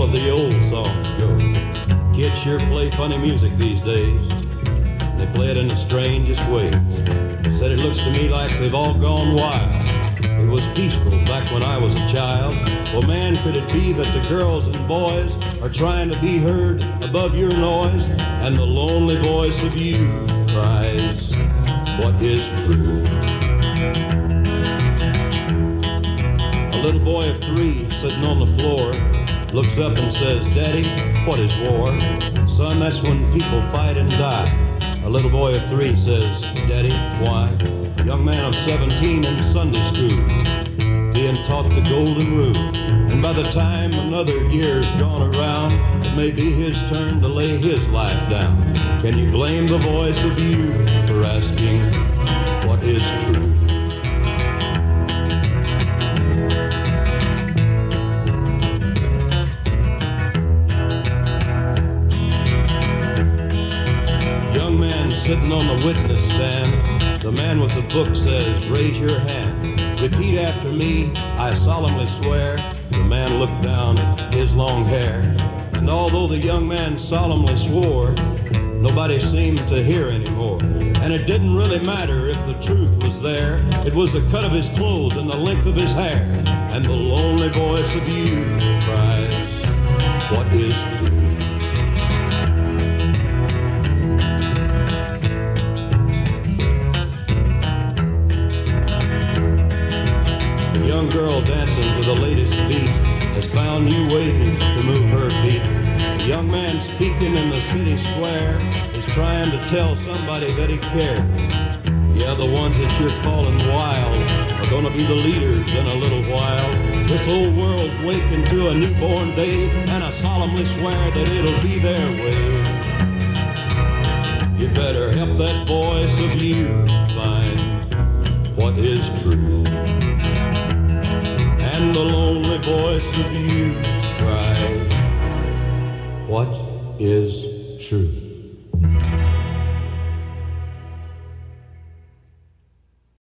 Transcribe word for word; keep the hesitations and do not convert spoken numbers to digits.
of the old songs go. Kids sure play funny music these days. They play it in the strangest ways. Said it looks to me like they've all gone wild. It was peaceful back when I was a child. Well, man, could it be that the girls and boys are trying to be heard above your noise? And the lonely voice of youth cries, what is truth? A little boy of three sitting on the floor looks up and says, Daddy, what is war? Son, that's when people fight and die. A little boy of three says, Daddy, why? A young man of seventeen in Sunday school, being taught the golden rule. And by the time another year's gone around, it may be his turn to lay his life down. Can you blame the voice of youth for asking, what is truth? Young man sitting on the witness stand, the man with the book says, raise your hand. Repeat after me, I solemnly swear. The man looked down at his long hair, and although the young man solemnly swore, nobody seemed to hear anymore. And it didn't really matter if the truth was there. It was the cut of his clothes and the length of his hair. And the lonely voice of youth cries, what is truth? Young girl dancing to the latest beat has found new ways to move her feet. The young man speaking in the city square is trying to tell somebody that he cares. Yeah, the ones that you're calling wild are gonna be the leaders in a little while. This old world's waking to a newborn day, and I solemnly swear that it'll be their way. You better help that voice of youth find what is truth. And the lonely voice of youth cries, what is truth?